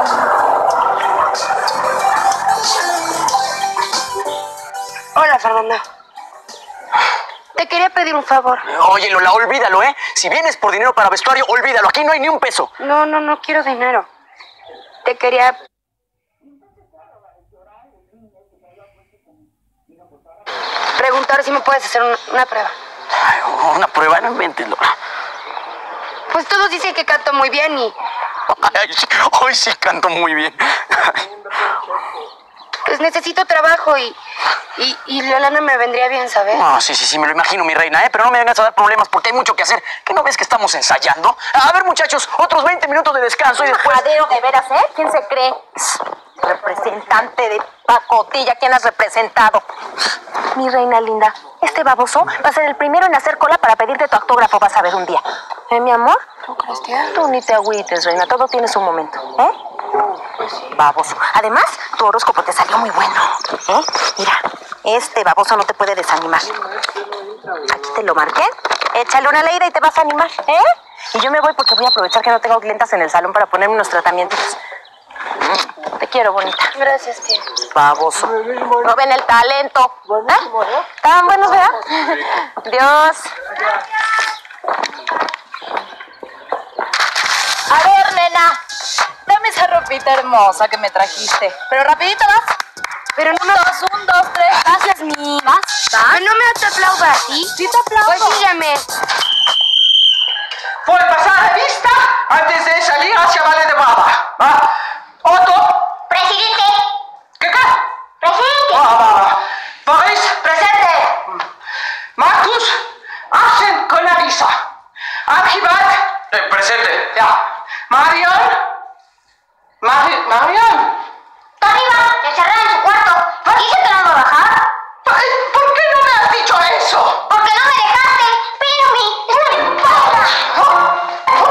Hola, Fernando. Te quería pedir un favor. Oye, Lola, olvídalo, ¿eh? Si vienes por dinero para vestuario, olvídalo. Aquí no hay ni un peso. No quiero dinero. Te quería... preguntar si me puedes hacer una prueba. Ay, una prueba, no inventes, Lola. Pues todos dicen que canto muy bien y... Ay, sí, hoy sí canto muy bien. Pues necesito trabajo y la lana me vendría bien, ¿sabes? No, sí, me lo imagino, mi reina, ¿eh? Pero no me vengas a dar problemas porque hay mucho que hacer. ¿Qué no ves que estamos ensayando? A ver, muchachos, otros 20 minutos de descanso y después... Majadero, de veras, ¿eh? ¿Quién se cree? Representante de pacotilla, ¿quién has representado? Mi reina linda, este baboso va a ser el primero en hacer cola para pedirte tu autógrafo, vas a ver un día. Mi amor? ¿Tú crees, tía? Tú ni te agüites, reina, todo tiene su momento, ¿eh? Baboso. Además, tu horóscopo te salió muy bueno, ¿eh? Mira, este baboso no te puede desanimar. Aquí te lo marqué. Échale una leída y te vas a animar, ¿eh? Y yo me voy porque voy a aprovechar que no tengo clientas en el salón para ponerme unos tratamientos. Te quiero, bonita. Gracias, tía. Baboso. No ven el talento. ¿Eh? Estaban buenos, ¿verdad? Dios. A ver, nena, dame esa ropita hermosa que me trajiste. Pero rapidito vas. Pero no me... Un, dos, tres. Gracias, mi... ¿Vas? No me te aplaudas, ¿sí? Sí te aplaudo. Pues sígueme. Por pasar revista antes de salir hacia Valle de Brava. ¿Ah? Otto. Presidente. ¿Qué? Presidente. Boris. Presente. Marcus. Arsen con Larissa. Archibald. Presente. Ya. Marion. Marion. Está arriba, encerrada en su cuarto. ¿Quise que no va a bajar? ¿Por qué no me has dicho eso? Porque no me dejaste. Pero es una importa.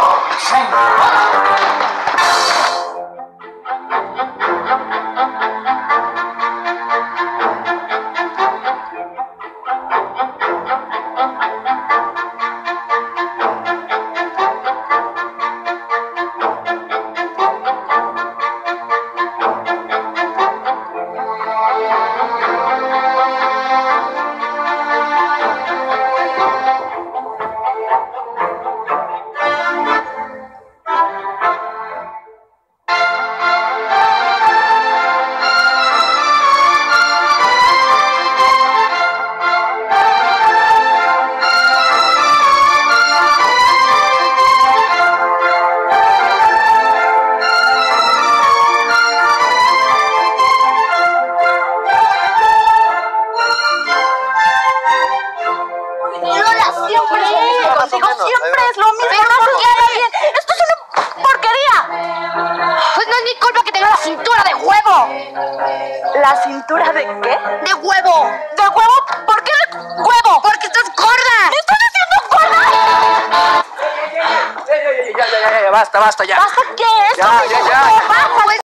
Siempre es lo mismo. No funciona bien. Esto es una porquería. Pues no es mi culpa que tenga la cintura de huevo. ¿La cintura de qué? ¡De huevo! ¿De huevo? ¿Por qué de huevo? ¡Porque estás gorda! ¿Me estás diciendo gorda? Ya, basta ya. ¿Basta qué? Esto Ya, me ya, hizo ya. como baja. Pues